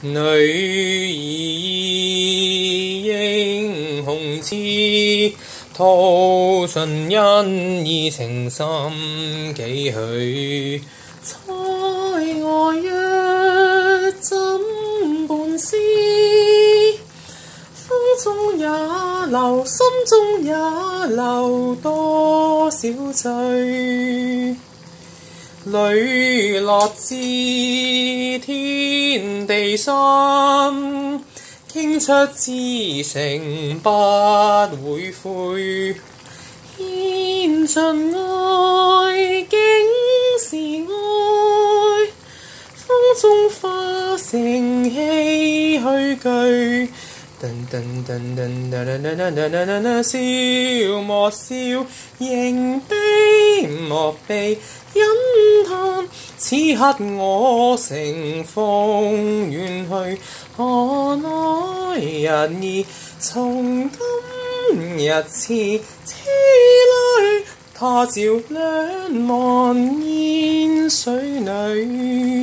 女兒英雄似，吐盡恩義情深幾許。塞外約怎伴思，風中也留，心中也留多少醉。磊落至天地心，傾出至誠不會悔。獻盡愛，竟是愛，風中化成唏噓句。笑莫笑，迎悲莫悲，忍嘆此刻我乘風遠去。何來日兒從今日遲，遲來他朝兩忘煙水裏。